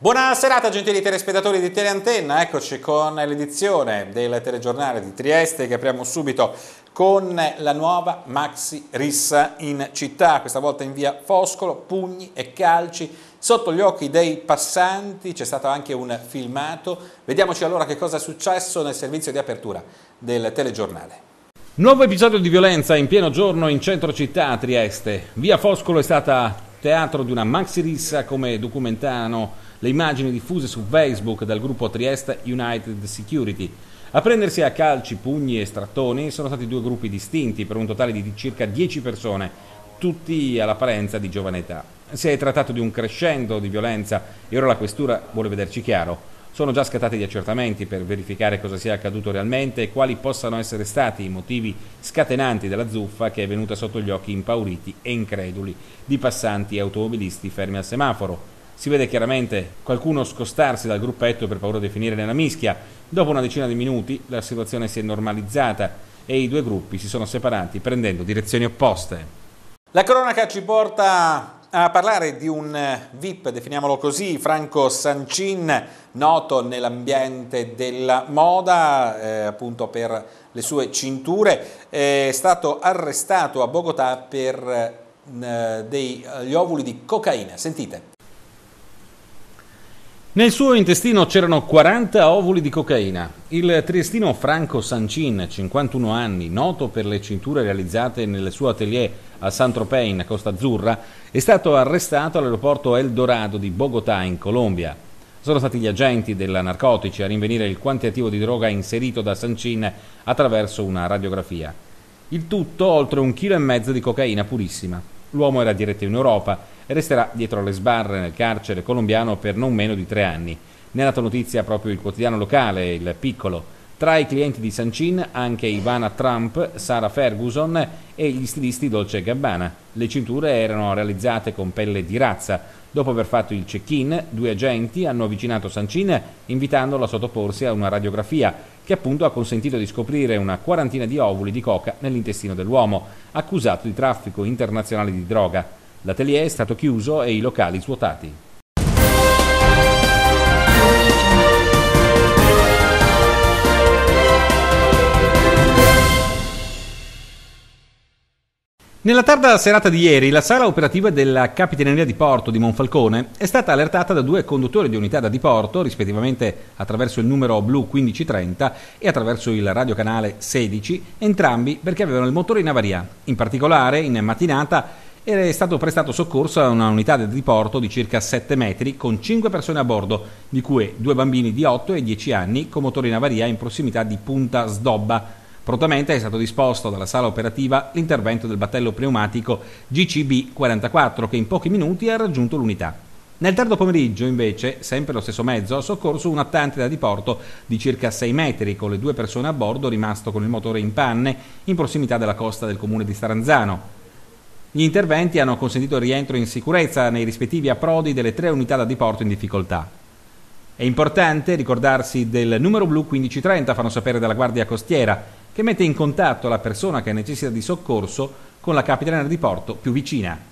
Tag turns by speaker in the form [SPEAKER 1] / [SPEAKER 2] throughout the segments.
[SPEAKER 1] Buona serata gentili telespettatori di Teleantenna, eccoci con l'edizione del telegiornale di Trieste che apriamo subito con la nuova maxi rissa in città, questa volta in via Foscolo, pugni e calci sotto gli occhi dei passanti, c'è stato anche un filmato, vediamoci allora che cosa è successo nel servizio di apertura del telegiornale.
[SPEAKER 2] Nuovo episodio di violenza in pieno giorno in centro città a Trieste, via Foscolo è stata teatro di una maxi rissa come documentano le immagini diffuse su Facebook dal gruppo Trieste United Security. A prendersi a calci, pugni e strattoni sono stati due gruppi distinti per un totale di circa 10 persone, tutti all'apparenza di giovane età. Si è trattato di un crescendo di violenza e ora la questura vuole vederci chiaro. Sono già scattati gli accertamenti per verificare cosa sia accaduto realmente e quali possano essere stati i motivi scatenanti della zuffa che è venuta sotto gli occhi impauriti e increduli di passanti e automobilisti fermi al semaforo. Si vede chiaramente qualcuno scostarsi dal gruppetto per paura di finire nella mischia. Dopo una decina di minuti la situazione si è normalizzata e i due gruppi si sono separati prendendo direzioni opposte.
[SPEAKER 1] La cronaca ci porta a parlare di un VIP, definiamolo così, Franco Sancin, noto nell'ambiente della moda, appunto per le sue cinture, è stato arrestato a Bogotà per degli ovuli di cocaina. Sentite.
[SPEAKER 2] Nel suo intestino c'erano 40 ovuli di cocaina. Il triestino Franco Sancin, 51 anni, noto per le cinture realizzate nel suo atelier a Saint-Tropez in Costa Azzurra, è stato arrestato all'aeroporto El Dorado di Bogotà in Colombia. Sono stati gli agenti della narcotici a rinvenire il quantitativo di droga inserito da Sancin attraverso una radiografia. Il tutto oltre 1,5 kg di cocaina purissima. L'uomo era diretto in Europa e resterà dietro le sbarre nel carcere colombiano per non meno di 3 anni. Ne ha dato notizia proprio il quotidiano locale, Il Piccolo. Tra i clienti di Sancin anche Ivana Trump, Sarah Ferguson e gli stilisti Dolce & Gabbana. Le cinture erano realizzate con pelle di razza. Dopo aver fatto il check-in, 2 agenti hanno avvicinato Sancin invitandolo a sottoporsi a una radiografia che appunto ha consentito di scoprire una quarantina di ovuli di coca nell'intestino dell'uomo, accusato di traffico internazionale di droga. L'atelier è stato chiuso e i locali svuotati. Nella tarda serata di ieri, la sala operativa della Capitaneria di Porto di Monfalcone è stata allertata da 2 conduttori di unità da diporto, rispettivamente attraverso il numero blu 1530 e attraverso il radiocanale 16, entrambi perché avevano il motore in avaria. In particolare, in mattinata, è stato prestato soccorso a una unità da diporto di circa 7 metri con 5 persone a bordo, di cui 2 bambini di 8 e 10 anni con motore in avaria in prossimità di Punta Sdobba. Prontamente è stato disposto dalla sala operativa l'intervento del battello pneumatico GCB 44 che in pochi minuti ha raggiunto l'unità. Nel tardo pomeriggio, invece, sempre lo stesso mezzo ha soccorso un attante da diporto di circa 6 metri con le 2 persone a bordo rimasto con il motore in panne in prossimità della costa del comune di Staranzano. Gli interventi hanno consentito il rientro in sicurezza nei rispettivi approdi delle 3 unità da diporto in difficoltà. È importante ricordarsi del numero blu 1530, fanno sapere dalla Guardia Costiera, che mette in contatto la persona che necessita di soccorso con la Capitaneria di Porto più vicina.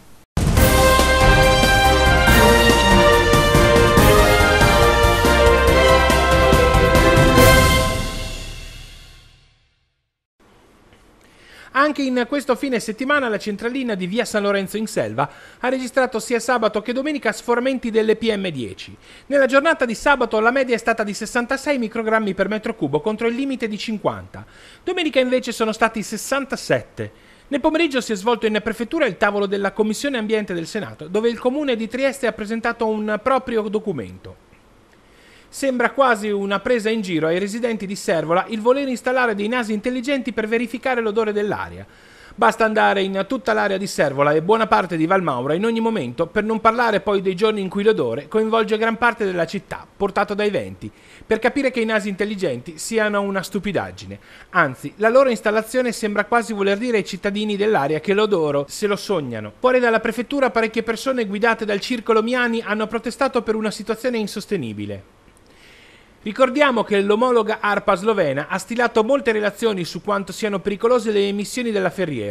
[SPEAKER 3] Anche in questo fine settimana la centralina di via San Lorenzo in Selva ha registrato sia sabato che domenica sforamenti delle PM10. Nella giornata di sabato la media è stata di 66 microgrammi per metro cubo contro il limite di 50. Domenica invece sono stati 67. Nel pomeriggio si è svolto in prefettura il tavolo della Commissione Ambiente del Senato, dove il Comune di Trieste ha presentato un proprio documento. Sembra quasi una presa in giro ai residenti di Servola il voler installare dei nasi intelligenti per verificare l'odore dell'aria. Basta andare in tutta l'area di Servola e buona parte di Valmaura in ogni momento, per non parlare poi dei giorni in cui l'odore coinvolge gran parte della città, portato dai venti, per capire che i nasi intelligenti siano una stupidaggine. Anzi, la loro installazione sembra quasi voler dire ai cittadini dell'area che l'odoro se lo sognano. Fuori dalla prefettura parecchie persone guidate dal circolo Miani hanno protestato per una situazione insostenibile. Ricordiamo che l'omologa ARPA slovena ha stilato molte relazioni su quanto siano pericolose le emissioni della Ferriera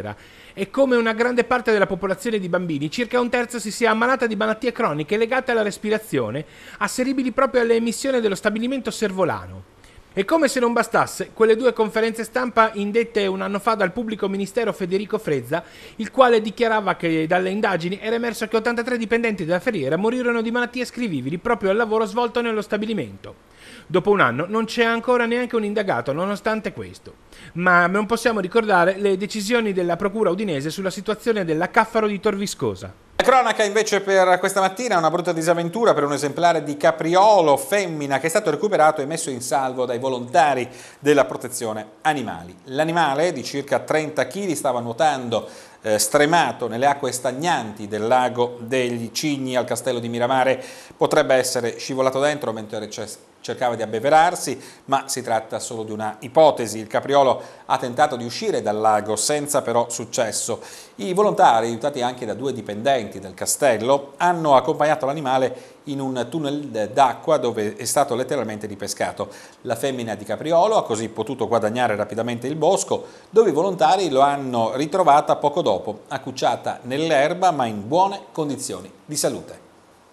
[SPEAKER 3] e come una grande parte della popolazione di bambini, circa un terzo si sia ammalata di malattie croniche legate alla respirazione, asseribili proprio alle emissioni dello stabilimento Servolano. E come se non bastasse, quelle 2 conferenze stampa indette un anno fa dal pubblico ministero Federico Frezza, il quale dichiarava che dalle indagini era emerso che 83 dipendenti della Ferriera morirono di malattie ascrivibili proprio al lavoro svolto nello stabilimento. Dopo un anno non c'è ancora neanche un indagato, nonostante questo. Ma non possiamo ricordare le decisioni della procura udinese sulla situazione della Caffaro di Tor Viscosa.
[SPEAKER 1] La cronaca invece per questa mattina è una brutta disavventura per un esemplare di capriolo femmina che è stato recuperato e messo in salvo dai volontari della protezione animali. L'animale di circa 30 kg stava nuotando stremato nelle acque stagnanti del lago degli Cigni al castello di Miramare. Potrebbe essere scivolato dentro mentre cercava di abbeverarsi, ma si tratta solo di una ipotesi. Il capriolo ha tentato di uscire dal lago senza però successo. I volontari, aiutati anche da 2 dipendenti del castello, hanno accompagnato l'animale in un tunnel d'acqua dove è stato letteralmente ripescato. La femmina di capriolo ha così potuto guadagnare rapidamente il bosco, dove i volontari lo hanno ritrovata poco dopo, accucciata nell'erba ma in buone condizioni di salute.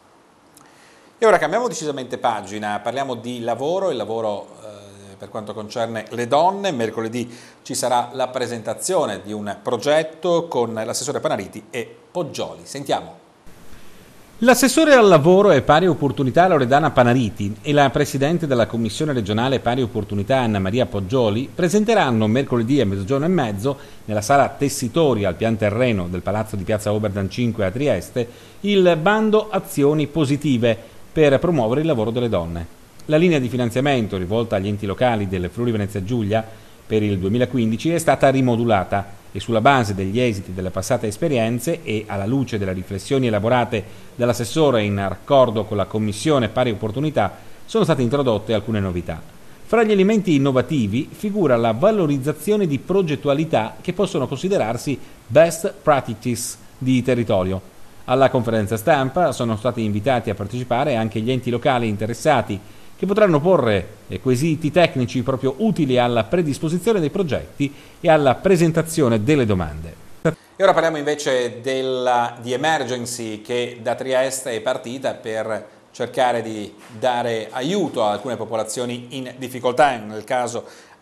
[SPEAKER 1] E ora cambiamo decisamente pagina, parliamo di lavoro, il lavoro per quanto concerne le donne. Mercoledì ci sarà la presentazione di un progetto con l'assessore Panariti e Poggioli. Sentiamo.
[SPEAKER 2] L'assessore al lavoro e pari opportunità Loredana Panariti e la presidente della Commissione regionale pari opportunità Anna Maria Poggioli presenteranno mercoledì a 12:30 nella sala Tessitori al pian terreno del Palazzo di Piazza Oberdan 5 a Trieste il bando Azioni Positive per promuovere il lavoro delle donne. La linea di finanziamento rivolta agli enti locali del Friuli Venezia Giulia per il 2015 è stata rimodulata e sulla base degli esiti delle passate esperienze e alla luce delle riflessioni elaborate dall'assessore in raccordo con la Commissione Pari Opportunità sono state introdotte alcune novità. Fra gli elementi innovativi figura la valorizzazione di progettualità che possono considerarsi best practices di territorio. Alla conferenza stampa sono stati invitati a partecipare anche gli enti locali interessati che potranno porre quesiti tecnici proprio utili alla predisposizione dei progetti e alla presentazione delle domande.
[SPEAKER 1] E ora parliamo invece di Emergency che da Trieste è partita per cercare di dare aiuto a alcune popolazioni in difficoltà, nel caso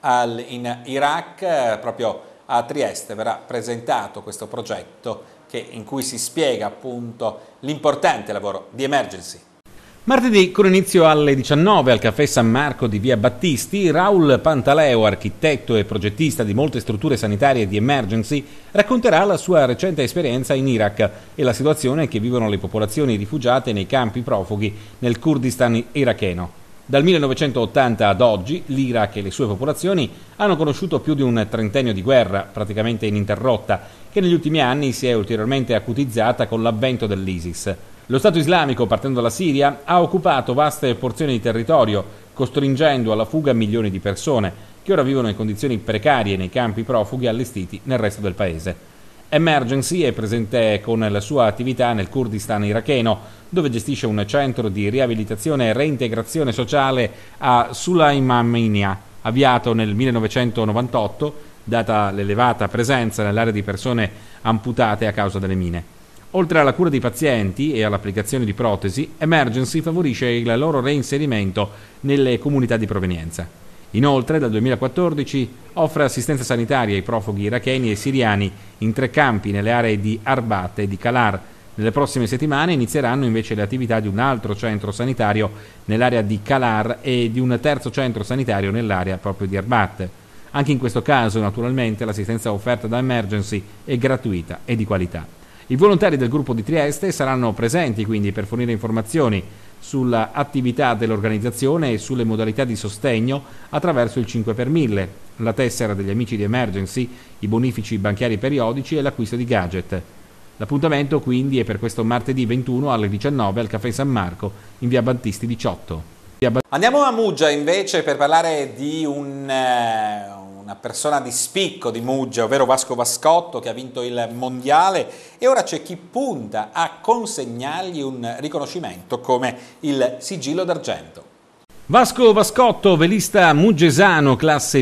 [SPEAKER 1] in Iraq. Proprio a Trieste verrà presentato questo progetto in cui si spiega appunto l'importante lavoro di Emergency.
[SPEAKER 2] Martedì, con inizio alle 19 al Caffè San Marco di Via Battisti, Raul Pantaleo, architetto e progettista di molte strutture sanitarie di Emergency, racconterà la sua recente esperienza in Iraq e la situazione che vivono le popolazioni rifugiate nei campi profughi nel Kurdistan iracheno. Dal 1980 ad oggi, l'Iraq e le sue popolazioni hanno conosciuto più di un trentennio di guerra, praticamente ininterrotta, che negli ultimi anni si è ulteriormente acutizzata con l'avvento dell'ISIS. Lo Stato islamico, partendo dalla Siria, ha occupato vaste porzioni di territorio, costringendo alla fuga milioni di persone, che ora vivono in condizioni precarie nei campi profughi allestiti nel resto del paese. Emergency è presente con la sua attività nel Kurdistan iracheno, dove gestisce un centro di riabilitazione e reintegrazione sociale a Sulaimania, avviato nel 1998, data l'elevata presenza nell'area di persone amputate a causa delle mine. Oltre alla cura dei pazienti e all'applicazione di protesi, Emergency favorisce il loro reinserimento nelle comunità di provenienza. Inoltre, dal 2014 offre assistenza sanitaria ai profughi iracheni e siriani in 3 campi nelle aree di Arbat e di Kalar. Nelle prossime settimane inizieranno invece le attività di un altro centro sanitario nell'area di Kalar e di un terzo centro sanitario nell'area proprio di Arbat. Anche in questo caso, naturalmente, l'assistenza offerta da Emergency è gratuita e di qualità. I volontari del gruppo di Trieste saranno presenti quindi per fornire informazioni sull'attività dell'organizzazione e sulle modalità di sostegno attraverso il 5 per 1000, la tessera degli amici di Emergency, i bonifici banchiari periodici e l'acquisto di gadget. L'appuntamento quindi è per questo martedì 21 alle 19 al Caffè San Marco in via Battisti 18.
[SPEAKER 1] Andiamo a Muggia invece per parlare di una persona di spicco di Muggia, ovvero Vasco Vascotto, che ha vinto il mondiale e ora c'è chi punta a consegnargli un riconoscimento come il sigillo d'argento.
[SPEAKER 2] Vasco Vascotto, velista muggesano, classe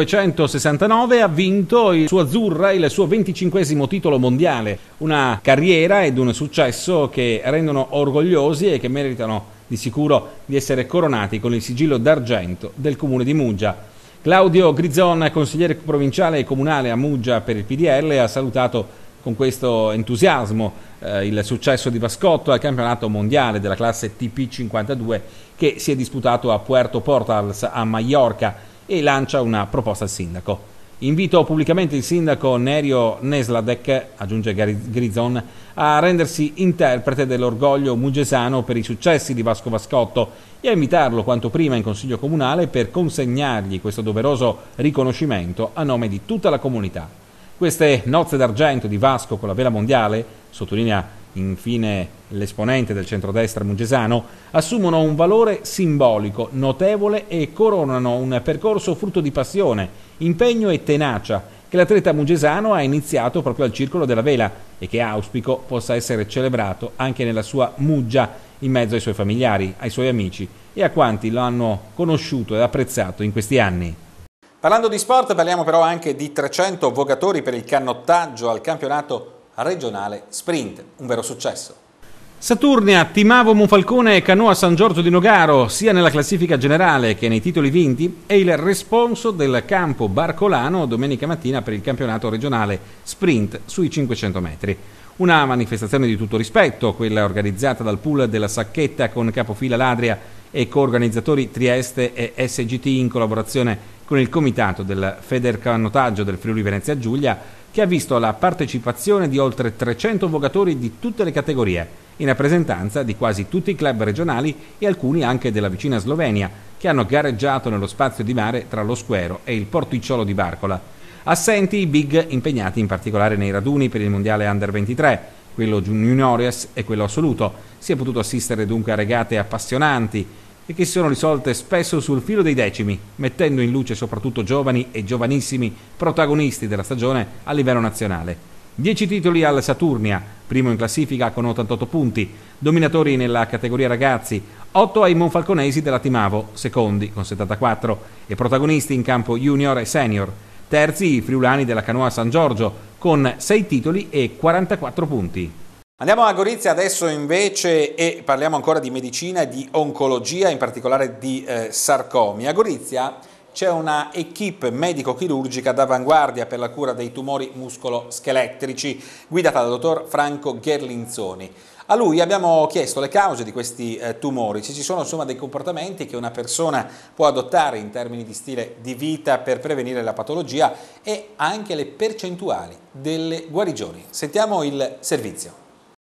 [SPEAKER 2] 1969, ha vinto il suo Azzurra il suo 25esimo titolo mondiale. Una carriera ed un successo che rendono orgogliosi e che meritano di sicuro di essere coronati con il sigillo d'argento del comune di Muggia. Claudio Grizzon, consigliere provinciale e comunale a Muggia per il PDL, ha salutato con questo entusiasmo il successo di Vascotto al campionato mondiale della classe TP52 che si è disputato a Puerto Portals a Maiorca e lancia una proposta al sindaco. Invito pubblicamente il sindaco Nerio Nesladek, aggiunge Grizzon, a rendersi interprete dell'orgoglio muggesano per i successi di Vasco Vascotto e a invitarlo quanto prima in consiglio comunale per consegnargli questo doveroso riconoscimento a nome di tutta la comunità. Queste nozze d'argento di Vasco con la vela mondiale, sottolinea infine l'esponente del centrodestra muggesano, assumono un valore simbolico notevole e coronano un percorso frutto di passione, impegno e tenacia che l'atleta muggesano ha iniziato proprio al Circolo della Vela e che auspico possa essere celebrato anche nella sua Muggia in mezzo ai suoi familiari, ai suoi amici e a quanti lo hanno conosciuto e apprezzato in questi anni.
[SPEAKER 1] Parlando di sport parliamo però anche di 300 vogatori per il canottaggio al campionato regionale sprint, un vero successo.
[SPEAKER 2] Saturnia, Timavo Monfalcone e Canoa San Giorgio di Nogaro, sia nella classifica generale che nei titoli vinti, è il responso del campo Barcolano domenica mattina per il campionato regionale sprint sui 500 metri. Una manifestazione di tutto rispetto, quella organizzata dal pool della Sacchetta con capofila Ladria e coorganizzatori Trieste e SGT in collaborazione con il comitato del Federcanotaggio del Friuli Venezia Giulia, che ha visto la partecipazione di oltre 300 vogatori di tutte le categorie, in rappresentanza di quasi tutti i club regionali e alcuni anche della vicina Slovenia, che hanno gareggiato nello spazio di mare tra lo Squero e il Porticciolo di Barcola. Assenti i big impegnati in particolare nei raduni per il mondiale Under 23, quello juniores e quello assoluto. Si è potuto assistere dunque a regate appassionanti e che si sono risolte spesso sul filo dei decimi, mettendo in luce soprattutto giovani e giovanissimi protagonisti della stagione a livello nazionale. 10 titoli al Saturnia, primo in classifica con 88 punti, dominatori nella categoria ragazzi, 8 ai monfalconesi della Timavo, secondi con 74, e protagonisti in campo junior e senior. Terzi i friulani della Canoa San Giorgio, con 6 titoli e 44 punti.
[SPEAKER 1] Andiamo a Gorizia adesso invece e parliamo ancora di medicina e di oncologia, in particolare di sarcomi. A Gorizia c'è una equipe medico-chirurgica d'avanguardia per la cura dei tumori muscolo-scheletrici, guidata dal dottor Franco Gherlinzoni. A lui abbiamo chiesto le cause di questi tumori, se ci sono insomma dei comportamenti che una persona può adottare in termini di stile di vita per prevenire la patologia e anche le percentuali delle guarigioni. Sentiamo il servizio.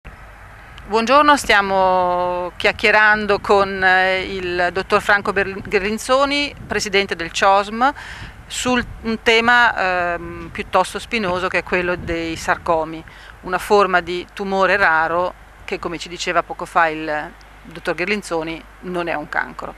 [SPEAKER 4] Buongiorno, stiamo chiacchierando con il dottor Franco Gherlinzoni, presidente del CIOSM, su un tema piuttosto spinoso che è quello dei sarcomi, una forma di tumore raro che, come ci diceva poco fa il dottor Gherlinzoni, non è un cancro.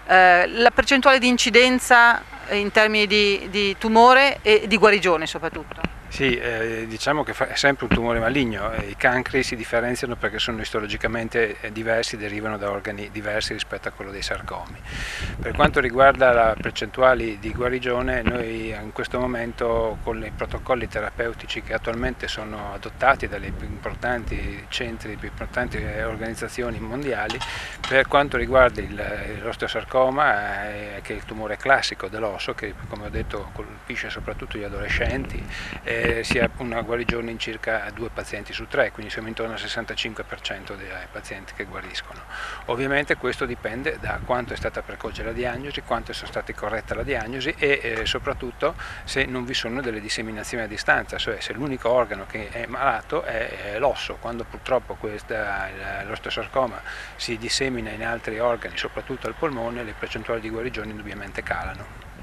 [SPEAKER 4] La percentuale di incidenza in termini di tumore e di guarigione soprattutto?
[SPEAKER 5] Sì, diciamo che è sempre un tumore maligno. I cancri si differenziano perché sono istologicamente diversi, derivano da organi diversi rispetto a quello dei sarcomi. Per quanto riguarda la percentuale di guarigione, noi in questo momento con i protocolli terapeutici che attualmente sono adottati dalle più importanti centri, le più importanti organizzazioni mondiali, per quanto riguarda l'osteosarcoma, che è il tumore classico dell'osso, che come ho detto colpisce soprattutto gli adolescenti, si ha una guarigione in circa 2 pazienti su 3, quindi siamo intorno al 65% dei pazienti che guariscono. Ovviamente questo dipende da quanto è stata precoce la diagnosi, quanto è stata corretta la diagnosi e soprattutto se non vi sono delle disseminazioni a distanza, cioè se l'unico organo che è malato è l'osso. Quando purtroppo l'osteosarcoma si dissemina in altri organi, soprattutto al polmone, le percentuali di guarigione indubbiamente calano.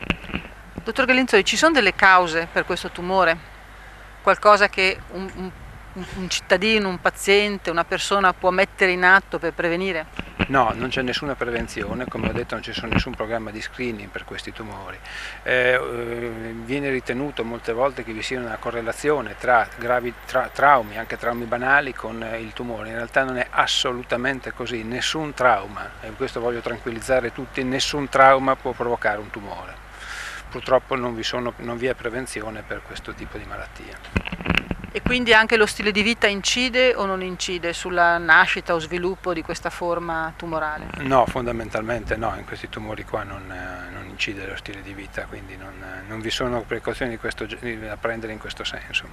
[SPEAKER 4] Dottor Gherlinzoni, ci sono delle cause per questo tumore? Qualcosa che un cittadino, un paziente, una persona può mettere in atto per prevenire?
[SPEAKER 5] No, non c'è nessuna prevenzione, come ho detto non ci sono nessun programma di screening per questi tumori. Viene ritenuto molte volte che vi sia una correlazione tra traumi, anche traumi banali, con il tumore. In realtà non è assolutamente così, nessun trauma, e questo voglio tranquillizzare tutti, nessun trauma può provocare un tumore. Purtroppo non vi è prevenzione per questo tipo di malattia.
[SPEAKER 4] E quindi anche lo stile di vita incide o non incide sulla nascita o sviluppo di questa forma tumorale?
[SPEAKER 5] No, fondamentalmente no, in questi tumori qua non incide lo stile di vita, quindi non vi sono precauzioni da prendere in questo senso.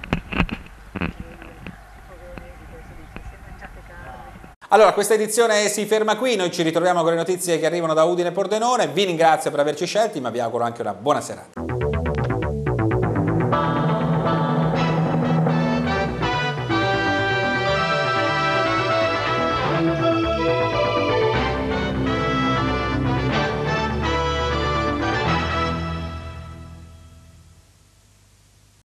[SPEAKER 1] Allora, questa edizione si ferma qui, noi ci ritroviamo con le notizie che arrivano da Udine e Pordenone, vi ringrazio per averci scelti, ma vi auguro anche una buona serata.